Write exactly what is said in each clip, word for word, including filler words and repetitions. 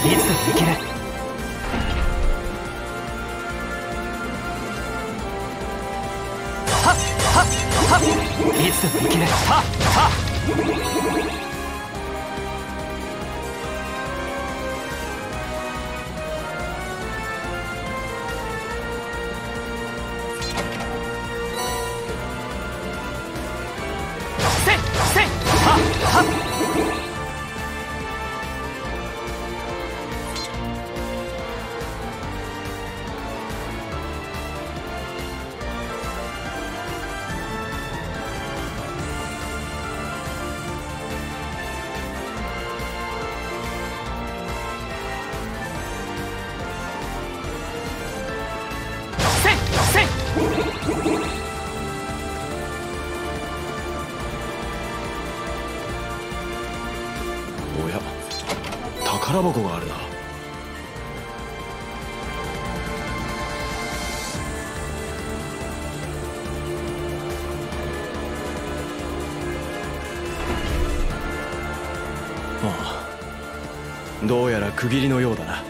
いつでも行ける。はっはっはっ、いつでも行ける。はっはっ。せっせっはっはっ。 おや、宝箱があるな。ああ、どうやら区切りのようだな。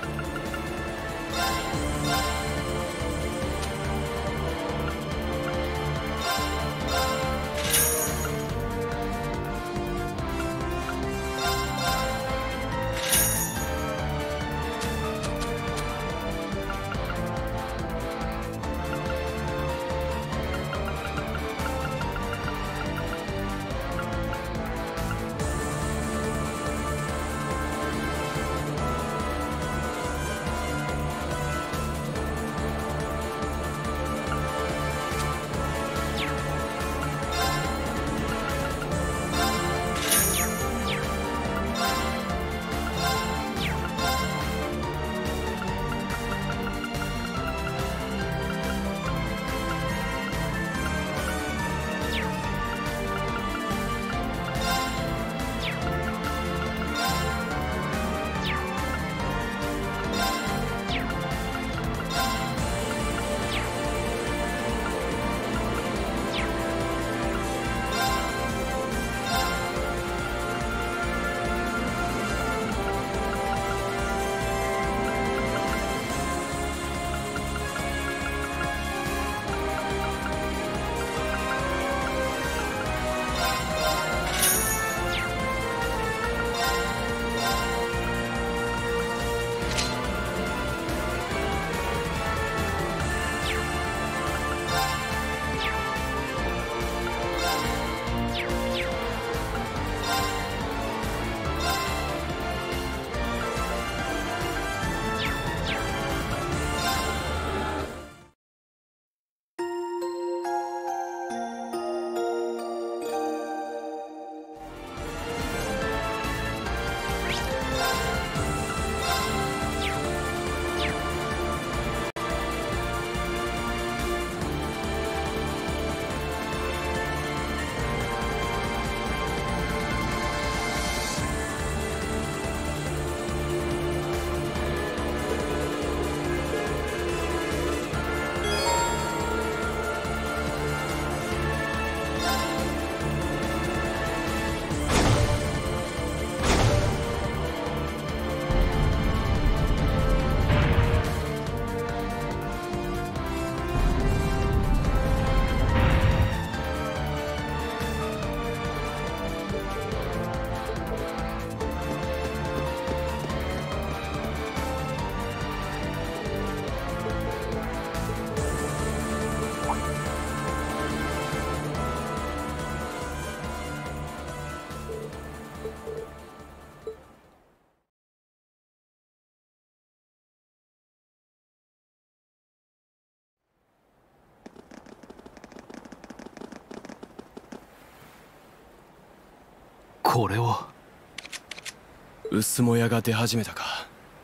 これは薄もやが出始めたか。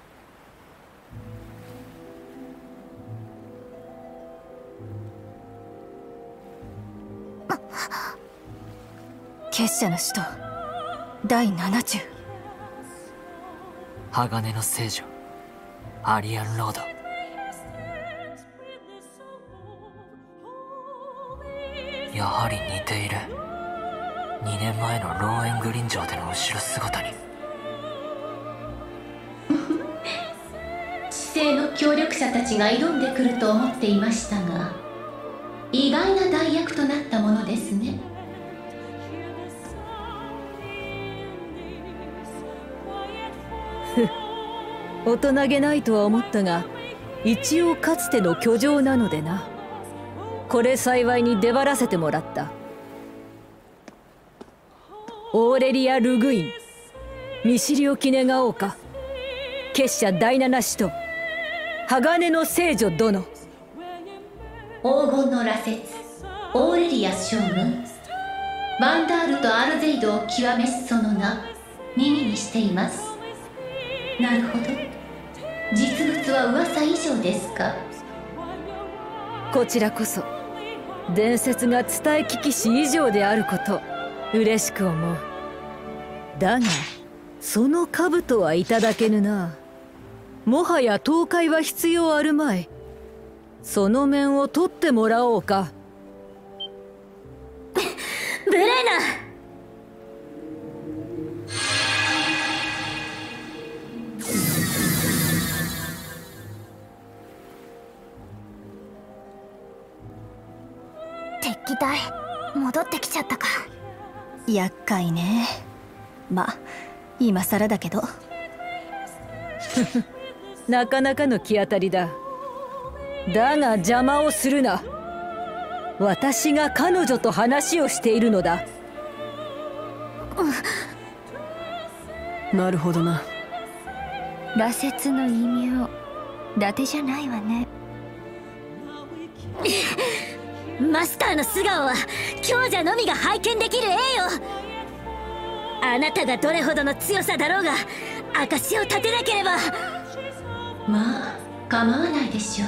結社の使徒第七十。 鋼の聖女アリアンロード。やはり似ている。にねんまえのローエングリン城での後ろ姿に。 星の協力者たちが挑んでくると思っていましたが、意外な代役となったものですね。 大人げないとは思ったが、一応かつての居城なのでな。これ幸いに出張らせてもらった。オーレリア・ルグイン、見知りおき願おうか。結社第七使徒鋼の聖女殿。 黄金の羅刹オーレリア将軍、バンダールとアルゼイドを極めしその名、耳にしています。なるほど、実物は噂以上ですか。 こちらこそ伝説が伝え聞きし以上であること嬉しく思う。だがその兜はいただけぬな。もはや倒壊は必要あるまい。その面を取ってもらおうか。 ブレーナ。敵隊戻ってきちゃったか。厄介ね。ま、今更だけど。 なかなかの気当たりだ。だが邪魔をするな。私が彼女と話をしているのだ。 なるほどな。 羅刹の異名、伊達じゃないわね。マスターの素顔は強者のみが拝見できる栄誉。あなたがどれほどの強さだろうが証を立てなければ。 まあ構わないでしょう。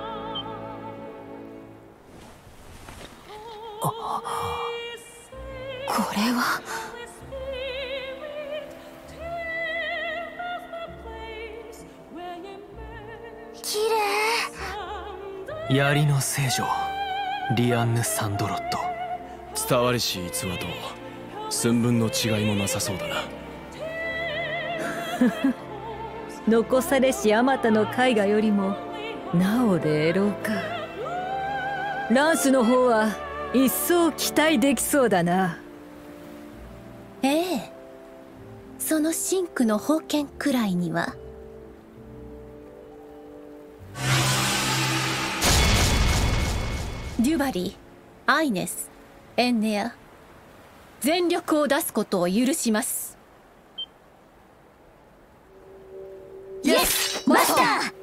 これは綺麗。 槍の聖女リアンヌ・サンドロット。 伝わりし逸話と寸分の違いもなさそうだな。 残されしあまたの絵画よりもなお霊老か。ランスの方は一層期待できそうだな。 ええ、その真紅の宝剣くらいには。デュバリー、アイネス、エンネア、全力を出すことを許します。 イエスマスター。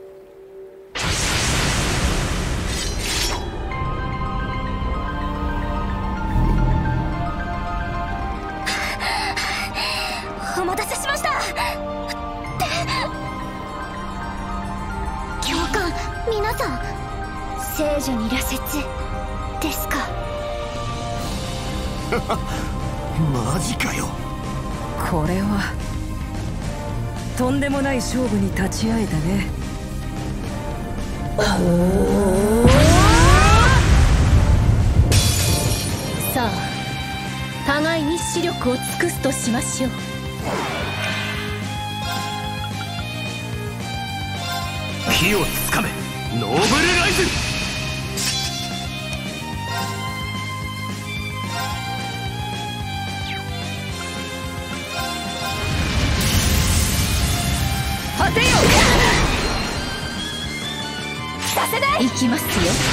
お待たせしました。教官、皆さん、聖女に羅刹ですか。 マジかよ。 これはとんでもない勝負に立ち会えたね。 さあ、互いに視力を尽くすとしましょう。 火をつかめノーブルライズ。 果てよ。 させない。 行きますよ。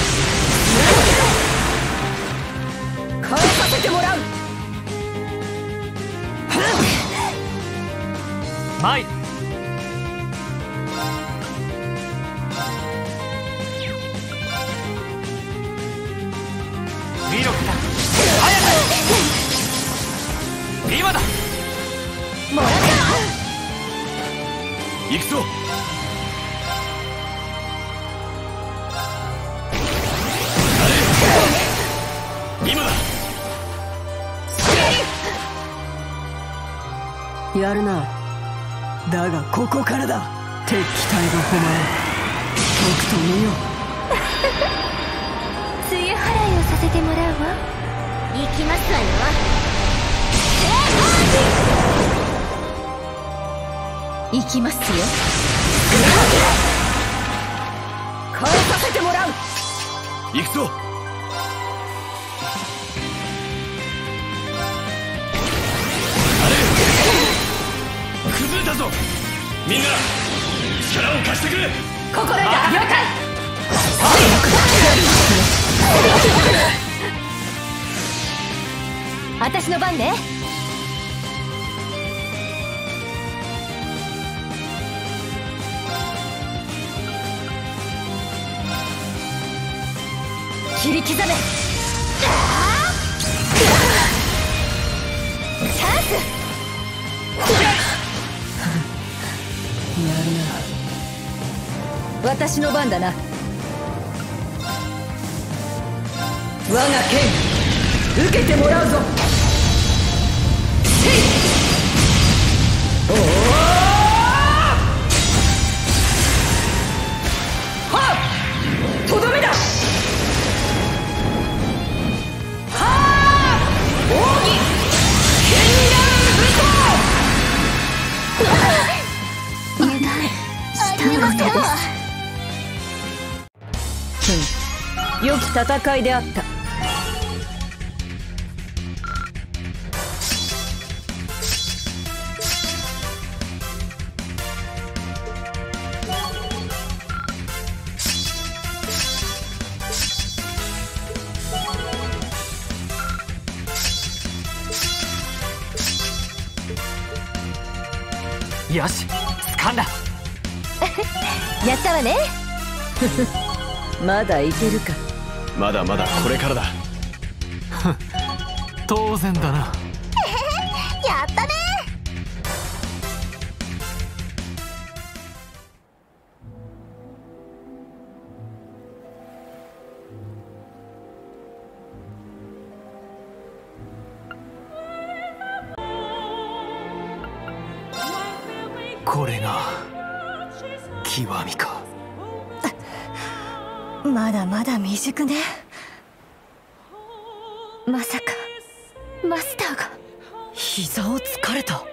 かわさせてもらう。 マイル。ミロクだ。早く。今だ。 もらった。 行くぞ。今だ。 やるな。だがここからだ。敵対が誉れとくと見よ。 梅雨払いをさせてもらうわ。行きますわよ。 行きますよ。 行くぞ。崩れたぞ。みんな力を貸してくれ。 ここライダー了解。私の番ね。切り刻め。チャンス。やるな。私の番だな。我が剣受けてもらうぞ。おおはっとどめだ。はあ奥義剣眼武装。 お願いしたのです。 良き戦いであった。 よし、掴んだ。 やったわね。まだいけるか。 まだまだこれからだ。 当然だな。 やったね。 これが極みか。 まだまだ未熟ね。まさかマスターが膝をつかれた。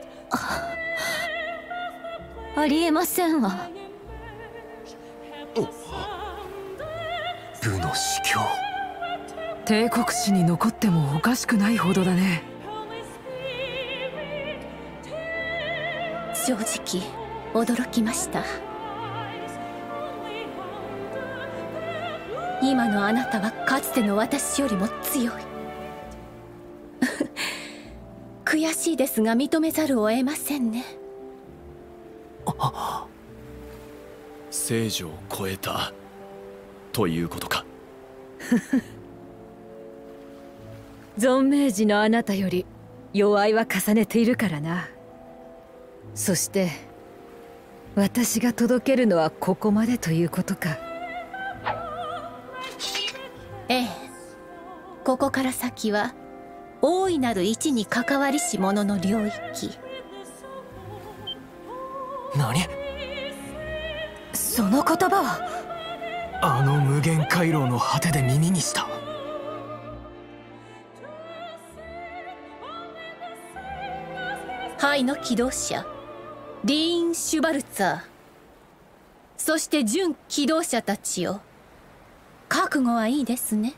ありえませんわ。 部の司教。 帝国史に残ってもおかしくないほどだね。 正直驚きました。今のあなたはかつての私よりも強い。悔しいですが認めざるを得ませんね。 聖女を超えたということか。 存命時のあなたより弱いは重ねているからな。そして私が届けるのはここまでということか。 ええ、ここから先は大いなる一に関わりし者の領域。 何？ その言葉はあの無限回廊の果てで耳にした。 灰の機動者リーン・シュバルツァー、そして準機動者たちよ、覚悟はいいですね。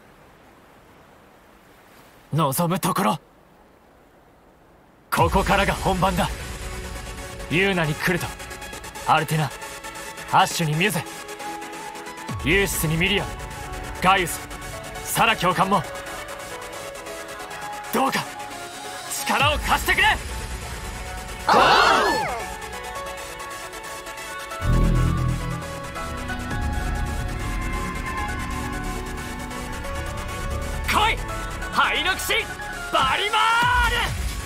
望むところ、ここからが本番だ。ユーナに来るとアルテナ、アッシュにミュゼ、ユーシスにミリア、ガイウス、サラ教官もどうか力を貸してくれ。おう！来い、ハイノクシバリマール。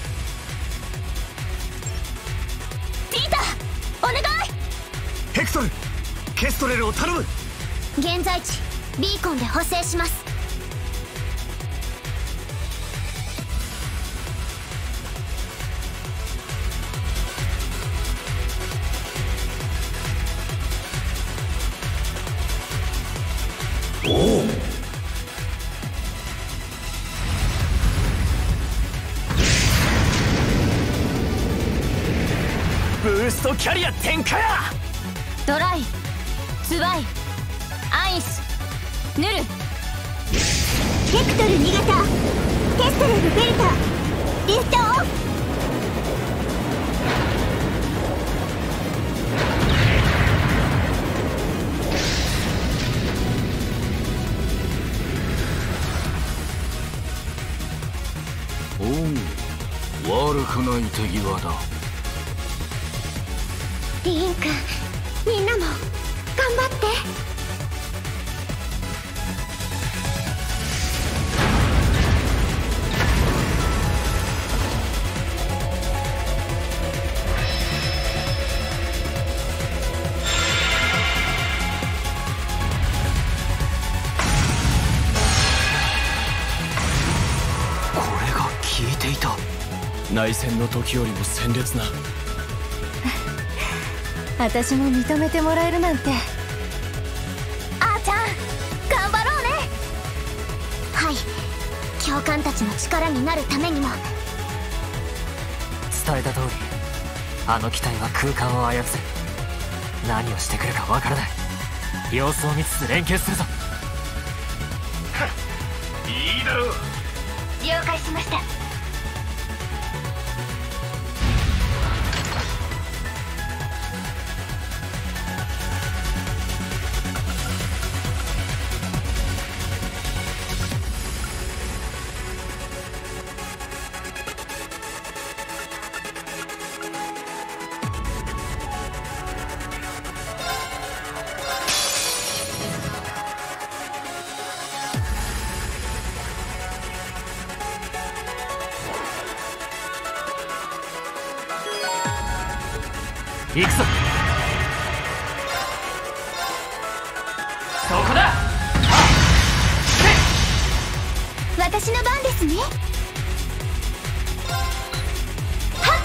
ピーター、お願い。 ヘクトル、ケストレルを頼む。 現在地ビーコンで補正します。 おお、 ブーストキャリア展開や。 ドライ、ツバイ、アイス、ヌル、 ヘクトルに型テストレルベルタリフトオフ。 おお、悪くない手際だ。 リーン君、みんなも頑張って。 内戦の時よりも鮮烈な。 私も認めてもらえるなんて。あーちゃん、頑張ろうね。はい、教官たちの力になるためにも。 伝えた通り、あの機体は空間を操る。何をしてくるかわからない。様子を見つつ連携するぞ。 いいだろう。 了解しました。 行くぞ。そこだ。 私の番ですね。はっ、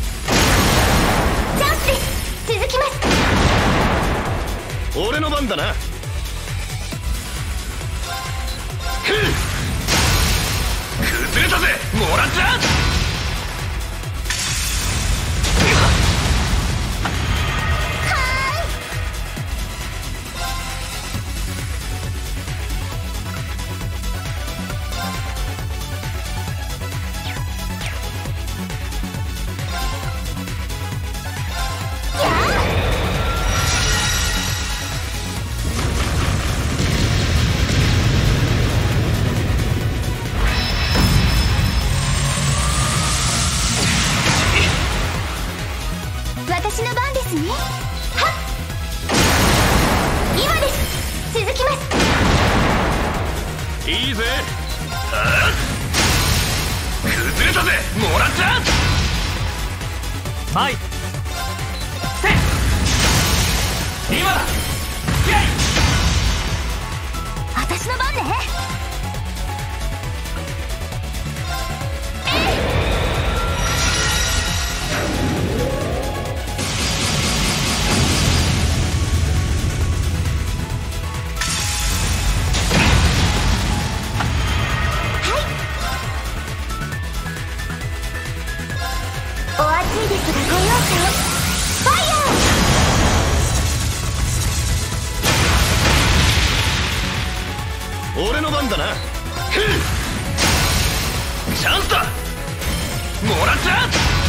チャンスです。続きます。 俺の番だな。崩れたぜ、もらっちゃ。 私の番ですね。はっ、今です。続きます。 いいぜ。ああ、崩れたぜ、もらっちゃ。 前、せ今だ。 私の番ね。お熱いですがご容赦を。ファイヤー。俺の番だな。ふう、チャンスだ、もらっちゃ。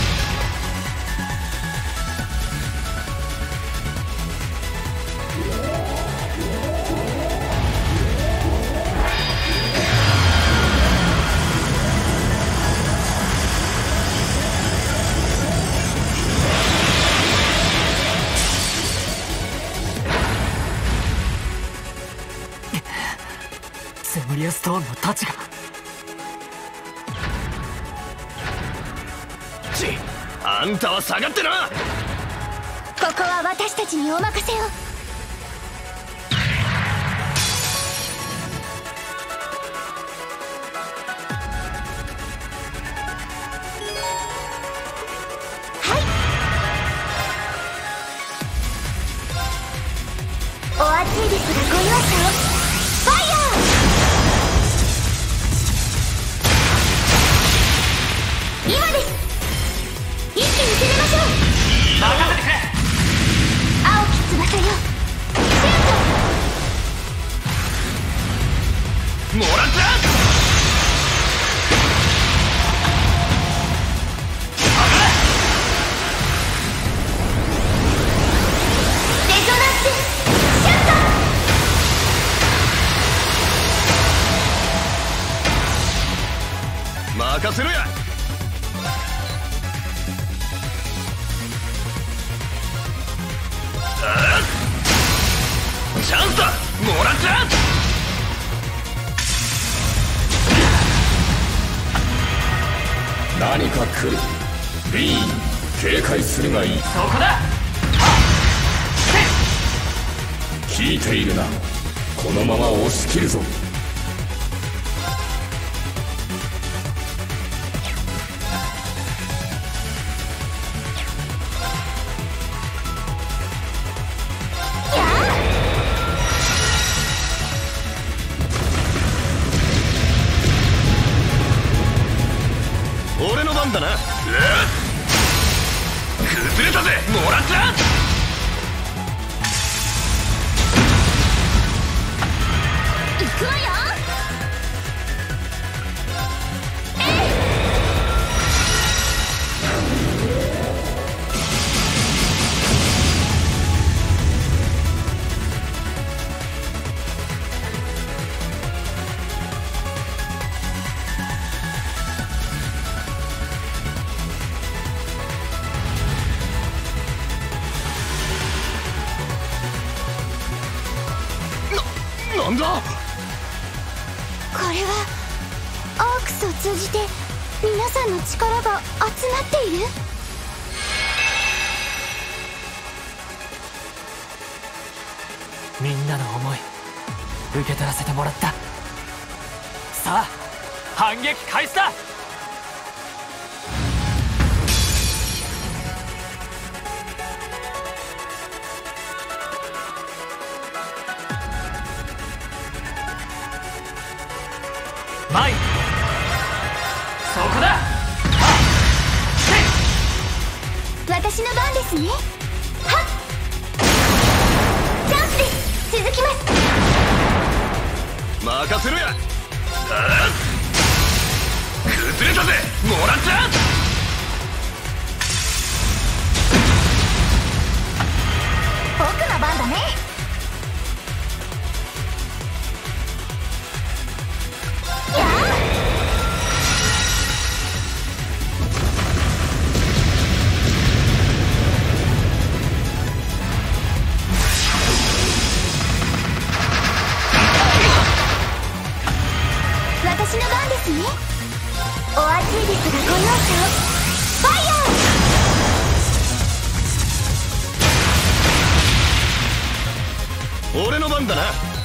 ゼムリアストーンの太刀が。 ち、あんたは下がってな。 ここは私たちにお任せを。はい、お熱いですがご容赦を。ファイヤー。今です。一気に攻めましょう。 任せてくれ。 青き翼よ、シュート。 もらっちゃ。 チャンスだ。もらっちゃ何か来る。リーン、警戒するがいい。 そこだ。 聞いているな。このまま押し切るぞ。 俺の番だな。崩れたぜ。もらっちゃ行くわよ。 なんだ。 これはアークスを通じて皆さんの力が集まっている。 みんなの思い受け取らせてもらった。さあ反撃開始だ。前、そこだ。 私の番ですね。はっ、チャンスです。続きます。 任せろや。崩れたぜ。もらっちゃ僕の番だね。私の番ですね。お熱いですがご容赦を。ファイヤー。俺の番だな。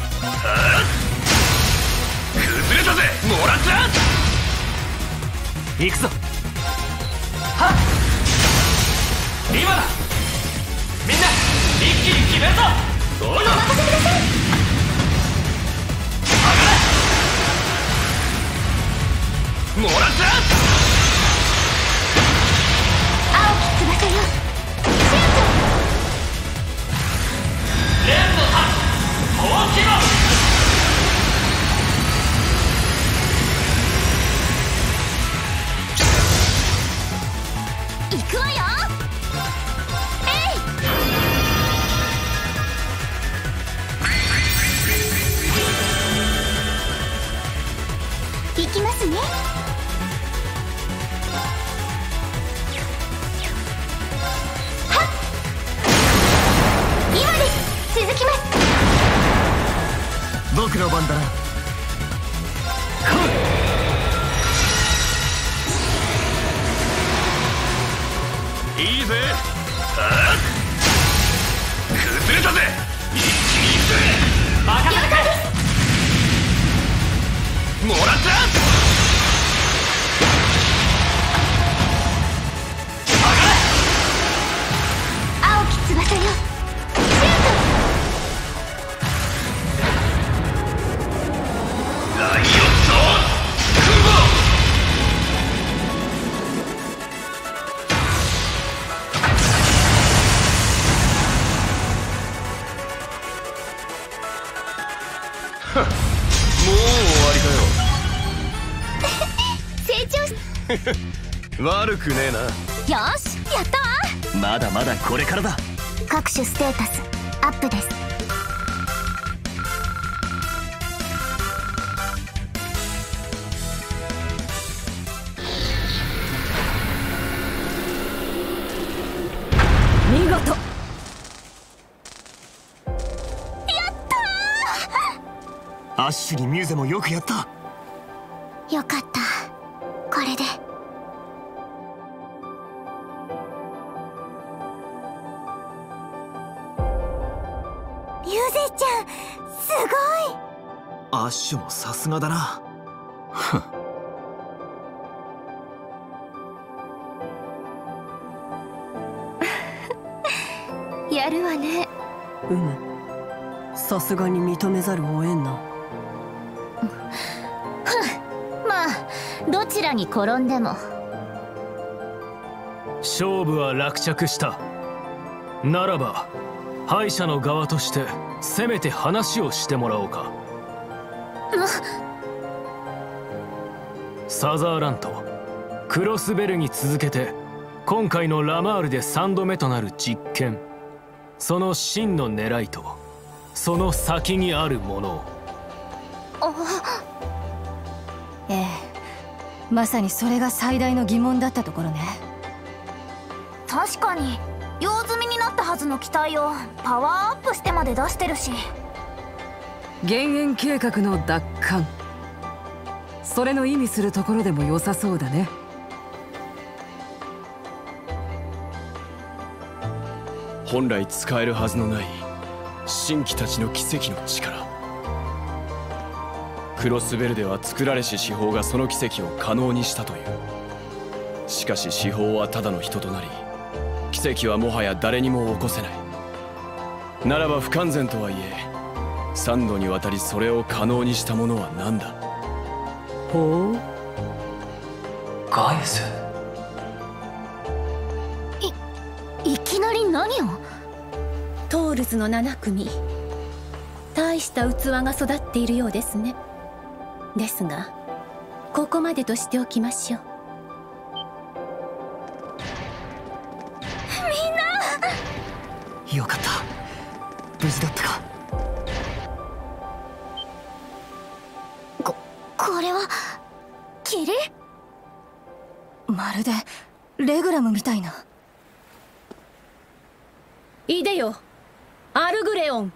崩れたぜ。もらっちゃ行くぞ。はっ、今だ。みんな一気に決めるぞ。 おい、 お任せください。 もらっちゃ青き翼よ、シューレンのタ大規模。 ト。行くわよ。えい。行きますね。続きます。 僕の番だな。 いいぜ。崩れたぜ。一気にいくぜ。 任せて。 もらっちゃ青き翼よ、シュート。 ライオットクボ。もう終わり成長しかよ。悪くねえな。 よし、やったわ。 まだまだこれからだ。 各種ステータスアップです。 見事。 やったアッシュにミューゼもよくやった。 よかった、これで。ミューゼちゃんすごい。 アッシュもさすがだな。 やるわね。 うむ、さすがに認めざるを得んな。 まあどちらに転んでも。 勝負は落着した。ならば敗者の側としてせめて話をしてもらおうか。サザーラント、クロスベルに続けて今回のラマールでさんどめとなる実験、その真の狙いとその先にあるものを。 ええ、まさにそれが最大の疑問だったところね。 確かに用済みになったはずの機体をパワーアップしてまで出してるし。 減塩計画の奪還、それの意味するところでも良さそうだね。 本来使えるはずのない神器たちの奇跡の力。クロスベルデは作られし至宝がその奇跡を可能にしたという。しかし至宝はただの人となり、奇跡はもはや誰にも起こせない。ならば不完全とはいえ、三度にわたりそれを可能にしたものは何だ。 ほう、 ガイウス。 いいきなり何を。 トールズのなな組、大した器が育っているようですね。ですがここまでとしておきましょう。 みんなよかった、無事だったか。 ここれは霧。 まるでレグラムみたいな。 いでよ、アルグレオン。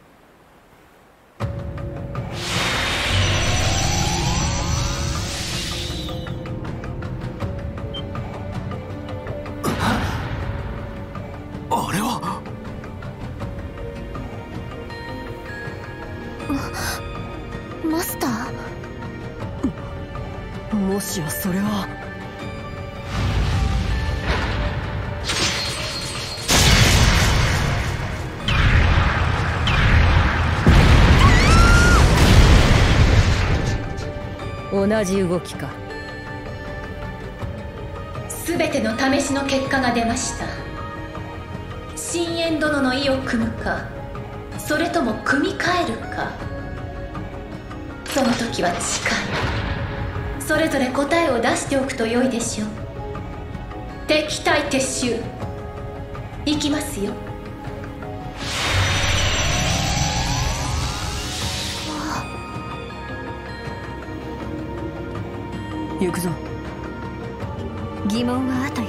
あれはマ、マスター。 もしやそれは。 同じ動きか。 すべての試しの結果が出ました。深淵殿の意を組むか、それとも組み替えるか、その時は近い。それぞれ答えを出しておくと良いでしょう。敵対撤収、いきますよ。 行くぞ。 疑問は後よ。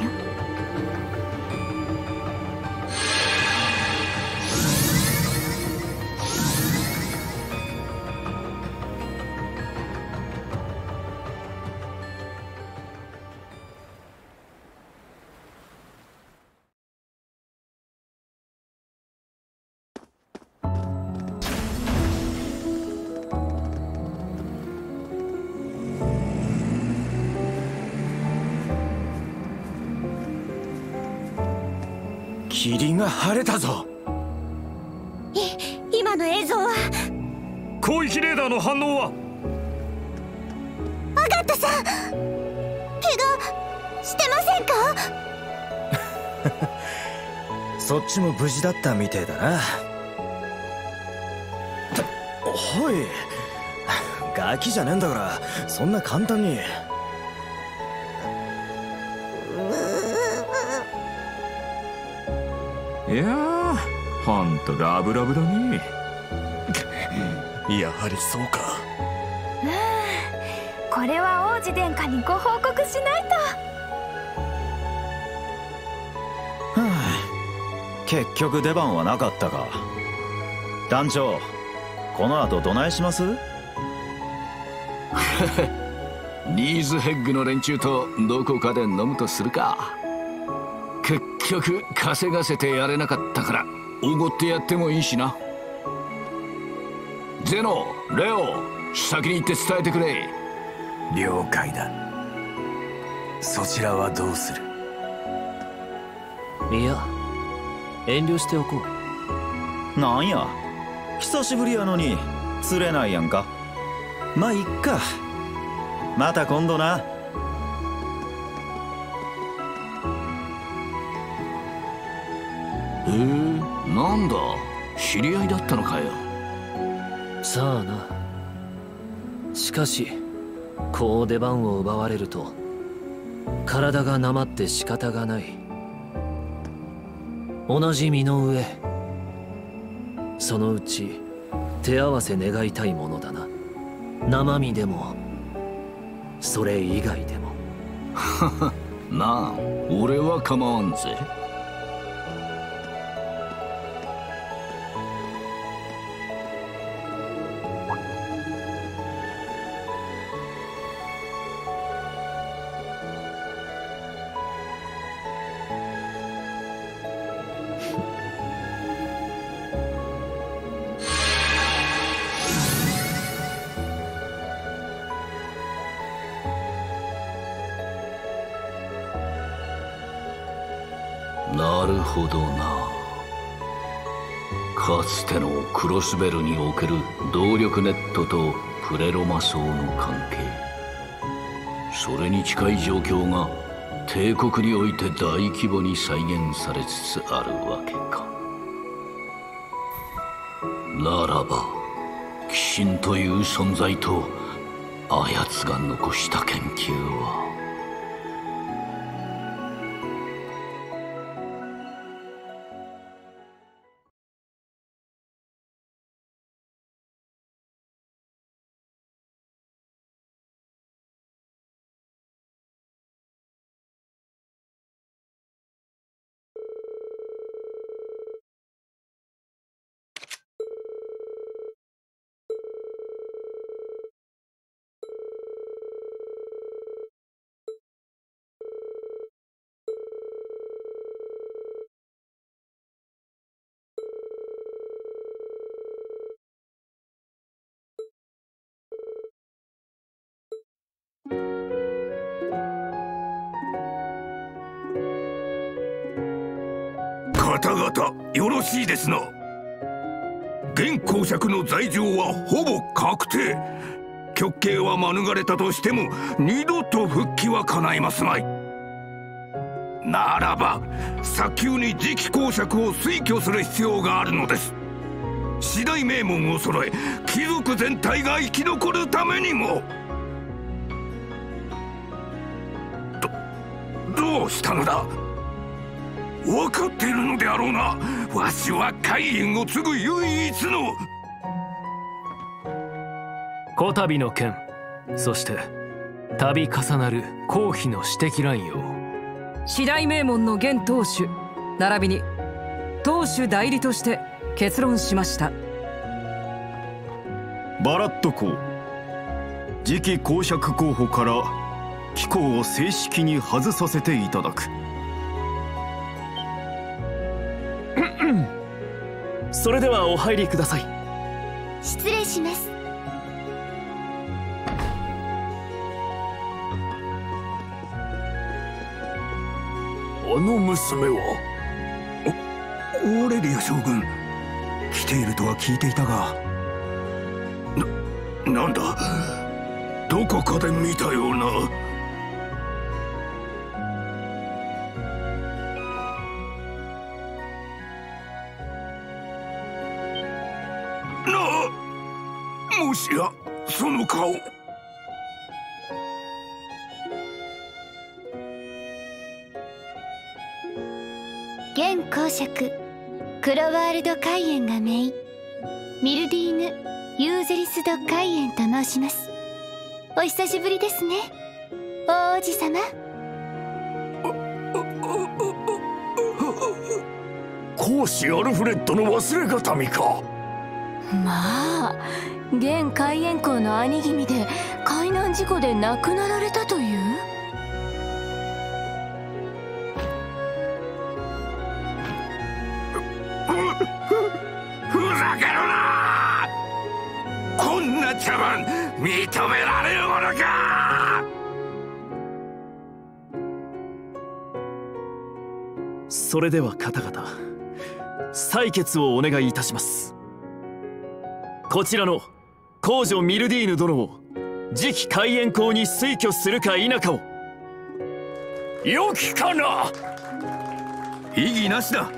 霧が晴れたぞ。 い今の映像は。 広域レーダーの反応は。 アガッタさん、怪我してませんか。 そっちも無事だったみてえだな。おい、ガキじゃねえんだからそんな簡単に。 いやー、ほんとラブラブだね。 やはりそうか。 うん、これは王子殿下にご報告しないと。 はあ、結局出番はなかったか。団長、この後どないします？ リーズヘッグの連中とどこかで飲むとするか。結局稼がせてやれなかったからおごってやってもいいしな。ゼノ、レオ、先に行って伝えてくれ。 了解だ。そちらはどうする？ いや、遠慮しておこう。なんや、久しぶりやのに釣れないやんか。まあいっか、また今度な。 へえ、なんだ、知り合いだったのかよ。 さあな。しかしこう出番を奪われると体がなまって仕方がない。同じ身の上、そのうち手合わせ願いたいものだな。生身でもそれ以外でも。 なあ、俺は構わんぜ。なるほどな。かつてのクロスベルにおける動力ネットとプレロマ層の関係、それに近い状況が帝国において大規模に再現されつつあるわけか。ならば鬼神という存在とあやつが残した研究は。 方々よろしいですな。現公爵の罪状はほぼ確定。極刑は免れたとしても二度と復帰は叶いますまい。ならば早急に次期公爵を推挙する必要があるのです。四大名門を揃え貴族全体が生き残るためにも。どどうしたのだ。分かっているのであろうな。わしは海縁を継ぐ唯一の。 こたびの件、そして度重なる公費の私的乱用、 四大名門の現当主並びに当主代理として結論しました。 バラット公、次期公爵候補から貴公を正式に外させていただく。 それではお入りください。 失礼します。 あの娘はオーレリア将軍、来ているとは聞いていたが、な、なんだ、どこかで見たような。な、もしやその顔。 現公爵クロワールド海縁が姪、ミルディーヌ・ユーゼリス・ド海縁と申します。お久しぶりですね、大王子様。 公子アルフレッドの忘れ形見か。 まあ現海援校の兄君で海難事故で亡くなられたという。 ふざけるな！こんな茶番認められるものか！ それでは方々、採決をお願いいたします。こちらの皇女ミルディーヌ殿を次期海援校に推挙するか否かを。 良きかな？異議なしだ。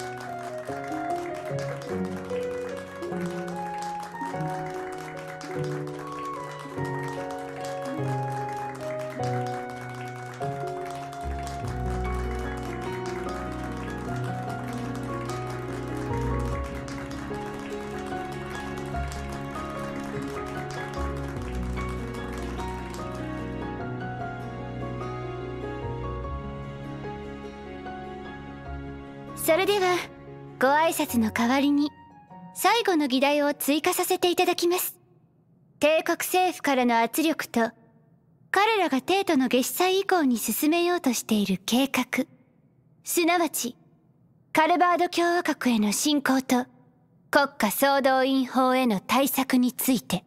それではご挨拶の代わりに最後の議題を追加させていただきます。帝国政府からの圧力と彼らが帝都の夏至祭以降に進めようとしている計画、すなわちカルバード共和国への侵攻と国家総動員法への対策について。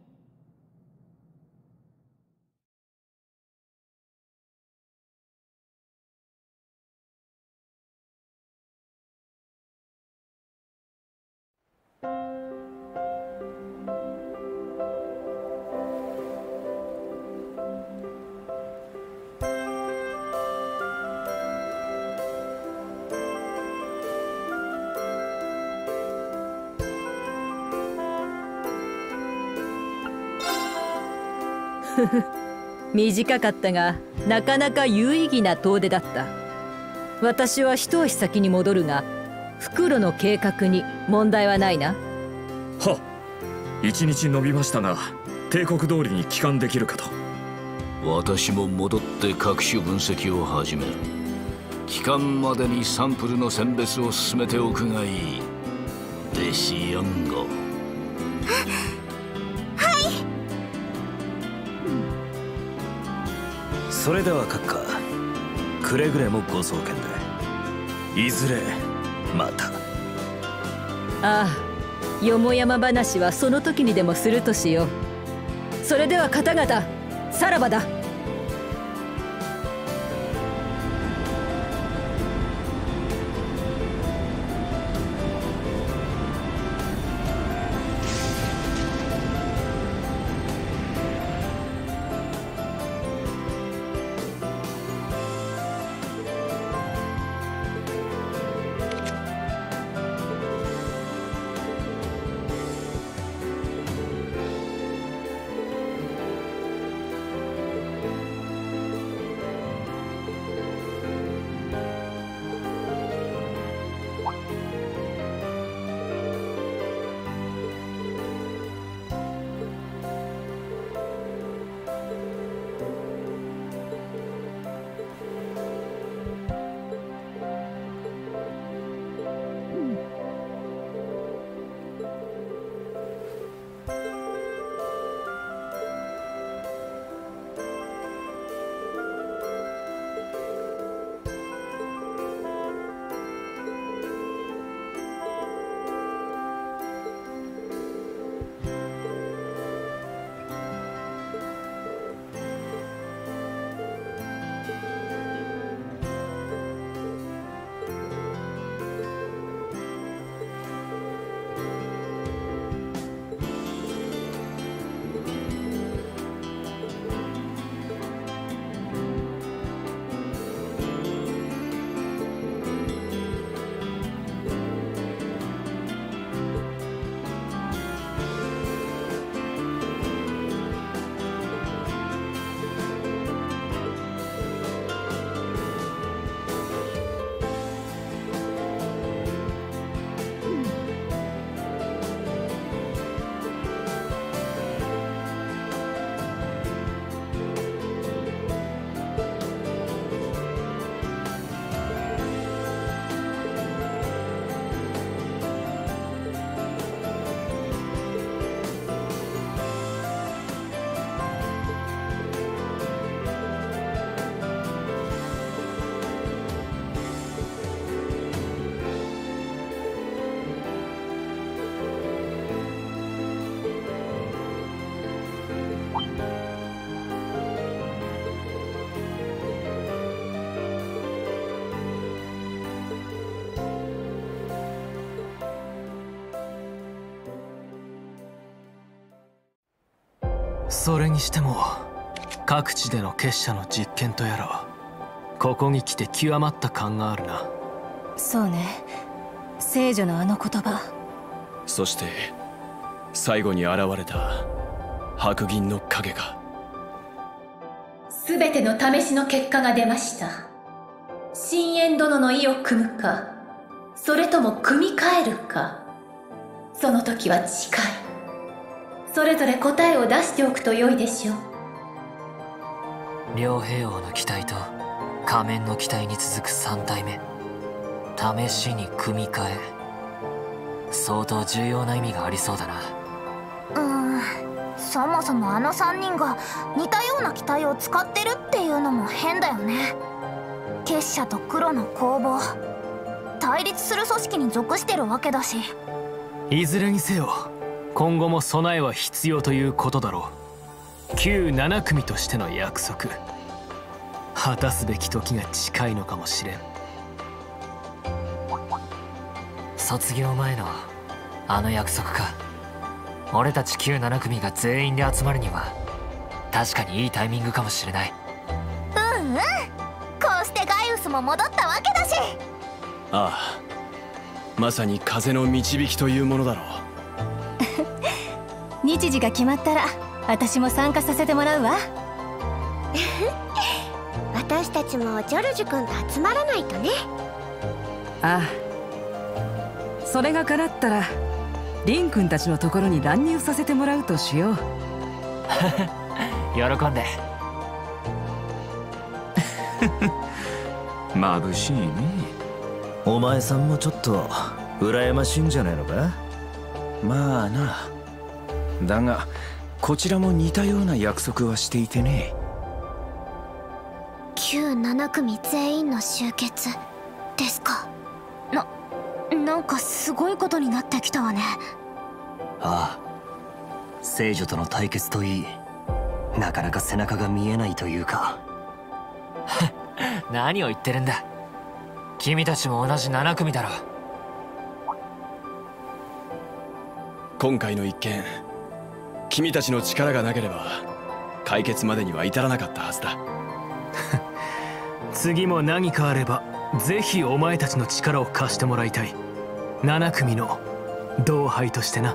短かったがなかなか有意義な遠出だった。私は一足先に戻るが、袋の計画に問題はないな。 はっ、一日延びましたが帝国通りに帰還できるかと。 私も戻って各種分析を始める。帰還までにサンプルの選別を進めておくがいい。デシヨンゴ。 それでは閣下、くれぐれもご壮健で。いずれまた。 ああ、よもやま話はその時にでもするとしよう。それでは方々、さらばだ。 それにしても各地での結社の実験とやらはここに来て極まった感があるな。 そうね、聖女のあの言葉。 そして最後に現れた白銀の影が。 すべての試しの結果が出ました。深淵殿の意を組むか、それとも組み替えるか、その時は近い。それぞれ答えを出しておくと良いでしょう。 両兵王の機体と仮面の機体に続くさん体目、試しに組み替え、相当重要な意味がありそうだな。 うーん、そもそもあのさんにんが似たような機体を使ってるっていうのも変だよね。結社と黒の攻防、対立する組織に属してるわけだし。 いずれにせよ今後も備えは必要ということだろう。旧なな組としての約束、果たすべき時が近いのかもしれん。 卒業前のあの約束か。俺たち旧なな組が全員で集まるには確かにいいタイミングかもしれない。 うんうん、こうしてガイウスも戻ったわけだし。 ああ、まさに風の導きというものだろう。 日時が決まったら私も参加させてもらうわ。 私たちもジョルジュ君と集まらないとね。 ああ、それが叶ったらリン君たちのところに乱入させてもらうとしよう。 喜んで。 眩しいね。 お前さんもちょっと羨ましいんじゃないのか。 まあな。だがこちらも似たような約束はしていてね。 旧なな組全員の集結ですか。な、なんかすごいことになってきたわね。 ああ、聖女との対決といい、なかなか背中が見えないというか。 何を言ってるんだ。君たちも同じなな組だろ。 今回の一件、君たちの力がなければ解決までには至らなかったはずだ。 次も何かあればぜひお前たちの力を貸してもらいたい。なな組の同輩としてな。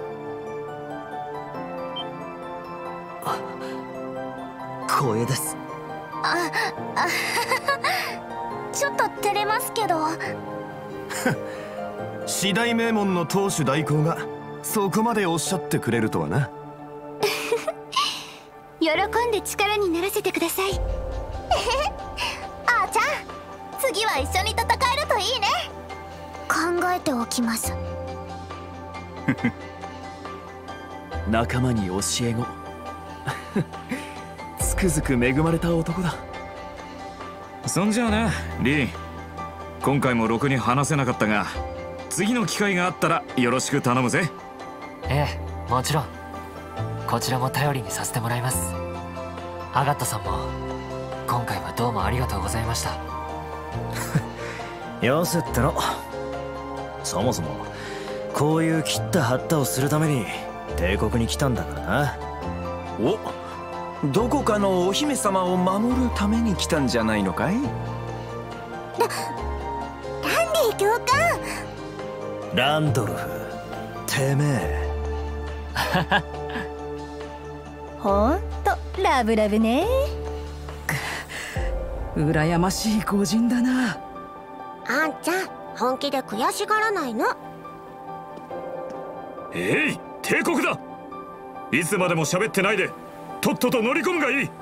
光栄です。 あ、あちょっと照れますけど。 四大名門の当主代行がそこまでおっしゃってくれるとはな。 喜んで力にならせてください。 あーちゃん、次は一緒に戦えるといいね。考えておきます。 仲間に教え子。つくづく恵まれた男だ。 そんじゃあなリン、今回もろくに話せなかったが次の機会があったらよろしく頼むぜ。 ええ、もちろん。こちらも頼りにさせてもらいます。アガットさんも今回はどうもありがとうございました。 よせっての。そもそもこういう切った張ったをするために帝国に来たんだからな。 お、どこかのお姫様を守るために来たんじゃないのかい。 ラ、ランディ教官。 ランドルフ、てめえ。 ほんとラブラブね。 羨ましい御人だな。 あんちゃん、本気で悔しがらないの。 えい、帝国だ。いつまでも喋ってないでとっとと乗り込むがいい。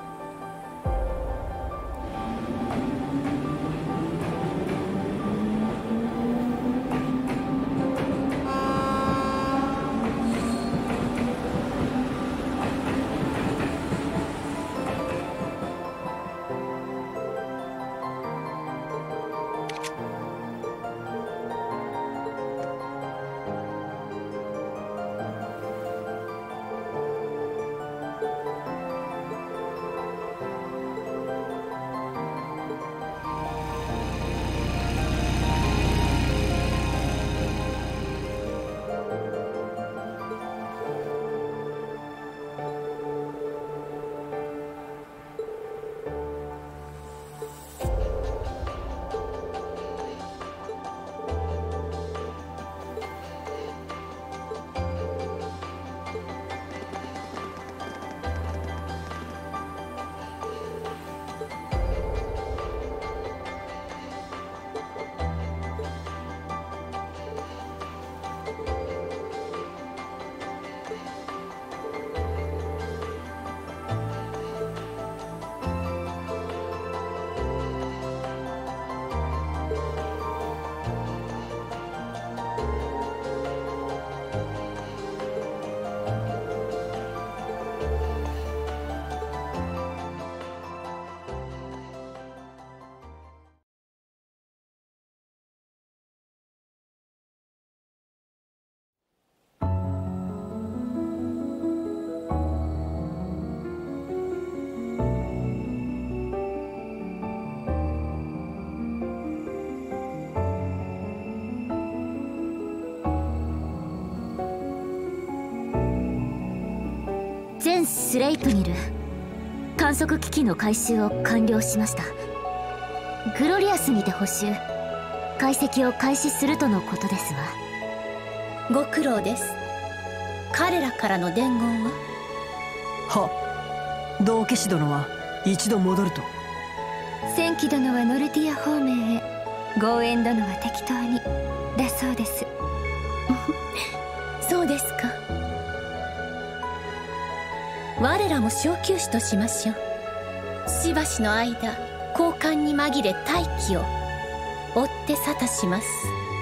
全スレイプニル観測機器の回収を完了しました。グロリアスにて補修解析を開始するとのことですわ。 ご苦労です。彼らからの伝言は？ は道化師殿は一度戻ると。 戦記殿はノルティア方面へ、ゴーエン殿は適当にだそうです。 そうですか。我らも小休止としましょう。しばしの間交換に紛れ待機を追って沙汰します。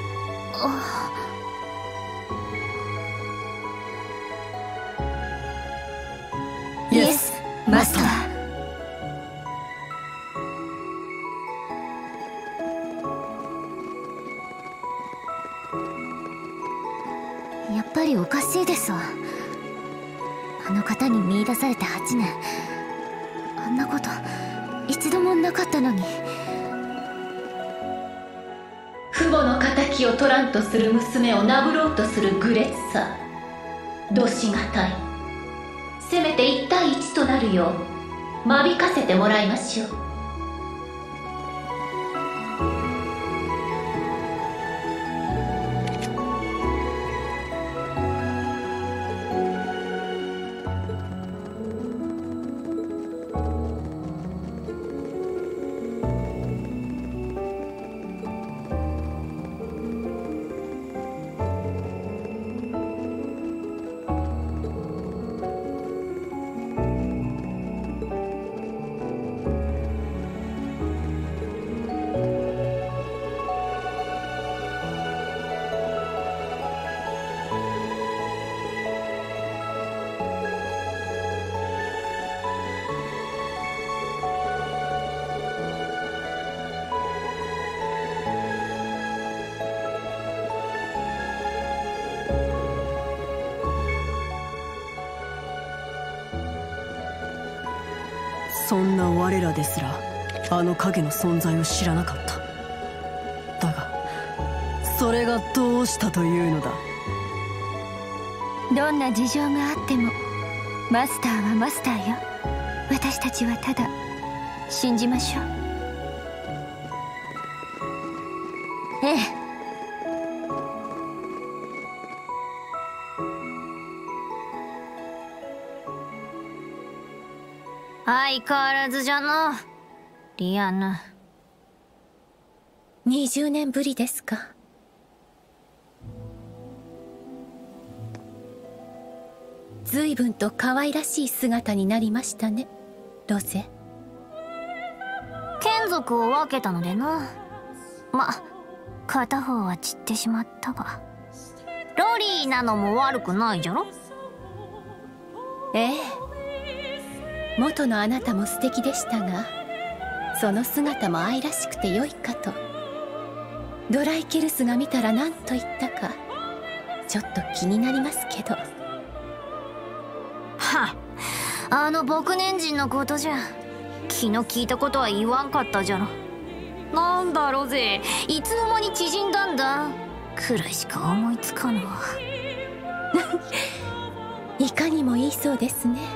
イエスマスター。やっぱりおかしいですわ。あの方に見出されてはちねん、あんなこと一度もなかったのに。 父母の敵を取らんとする娘をなぶろうとする愚劣さ、度しがたい。せめて一対一となるよう間引かせてもらいましょう。 そんな我らですらあの影の存在を知らなかった。だがそれがどうしたというのだ。 どんな事情があってもマスターはマスターよ。私たちはただ信じましょう。ええ。相変わらずじゃのリアヌ。 にじゅうねんぶりですか。随分と可愛らしい姿になりましたね、ロゼ。 眷属を分けたのでな。ま、片方は散ってしまったが、ロリーなのも悪くないじゃろ。 ええ、元のあなたも素敵でしたが、その姿も愛らしくて良いかと。ドライケルスが見たら何と言ったかちょっと気になりますけど。 はっ、あの牧年人のことじゃ気の利いたことは言わんかったじゃろ。なんだロゼ、いつの間に縮んだんだくらいしか思いつかぬわ。 いかにもいいそうですね。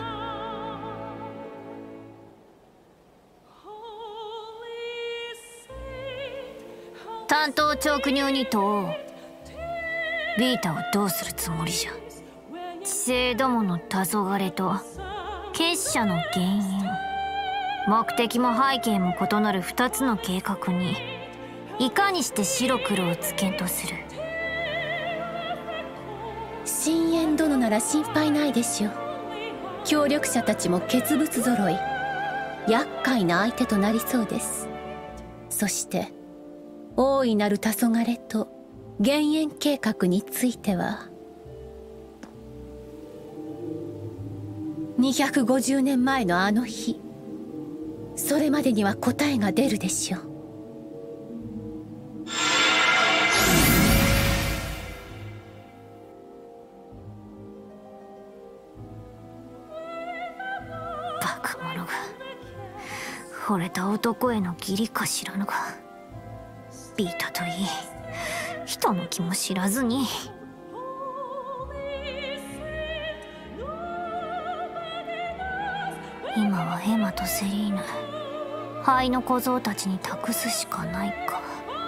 担当直入に問おう。ビータをどうするつもりじゃ。知性どもの黄昏と結社の原因、目的も背景も異なる二つの計画にいかにして白黒をつけんとする。 深淵殿なら心配ないでしょう。協力者たちも傑物揃い、厄介な相手となりそうです。そして大いなる黄昏と減塩計画についてはにひゃくごじゅうねんまえのあの日、それまでには答えが出るでしょう。 バカ者が惚れた男への義理か知らぬが、ビータといい人の気も知らずに。 今はエマとセリーヌ、灰の小僧たちに託すしかないか。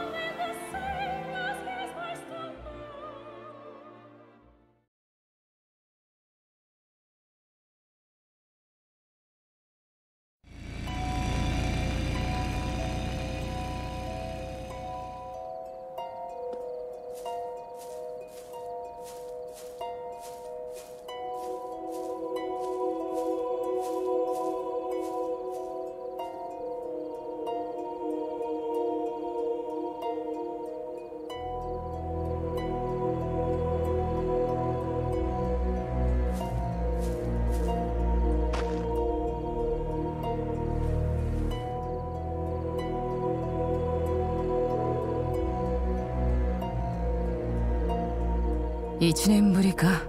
一年ぶりか。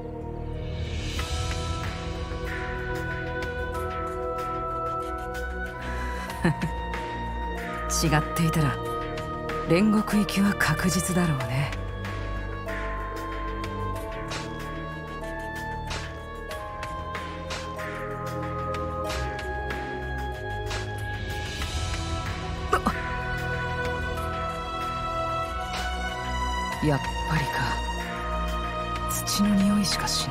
違っていたら煉獄行きは確実だろうね。やっぱりか。土の匂いしかしない。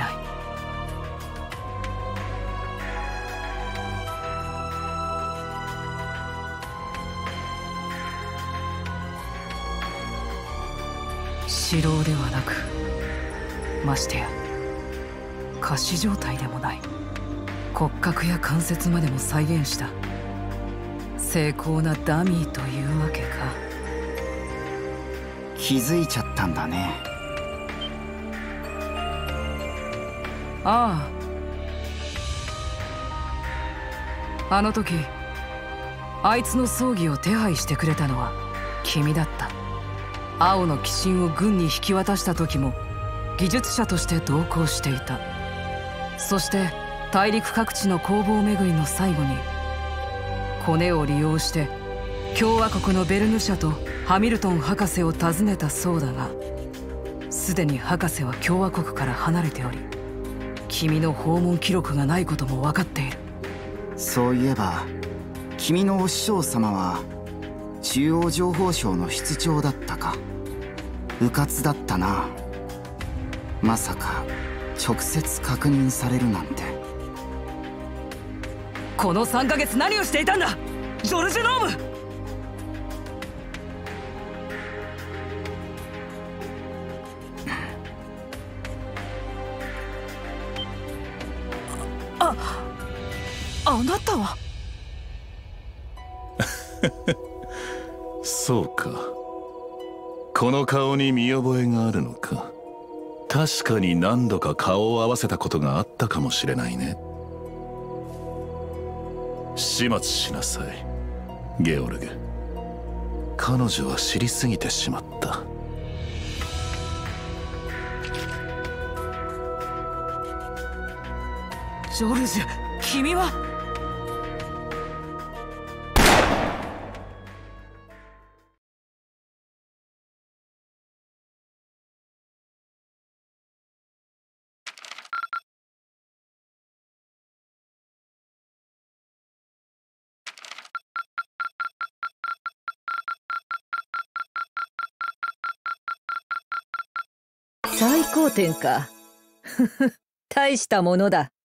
死老ではなく、ましてや仮死状態でもない、骨格や関節までも再現した精巧なダミーというわけか。 気づいちゃったんだね。 ああ、あの時あいつの葬儀を手配してくれたのは君だった。青の鬼神を軍に引き渡した時も技術者として同行していた。そして大陸各地の工房巡りの最後にコネを利用して共和国のベルヌ社とハミルトン博士を訪ねたそうだが、すでに博士は共和国から離れており、君の訪問記録がないことも分かっている。 そういえば君のお師匠様は中央情報省の室長だったか。迂闊だったな。まさか直接確認されるなんて。 このさんかげつ何をしていたんだジョルジュ・ノーム。あ、あなたは。 そうか、この顔に見覚えがあるのか。確かに何度か顔を合わせたことがあったかもしれないね。始末しなさいゲオルグ。彼女は知りすぎてしまった。 ジョルジュ、君は。 最高点か。大したものだ。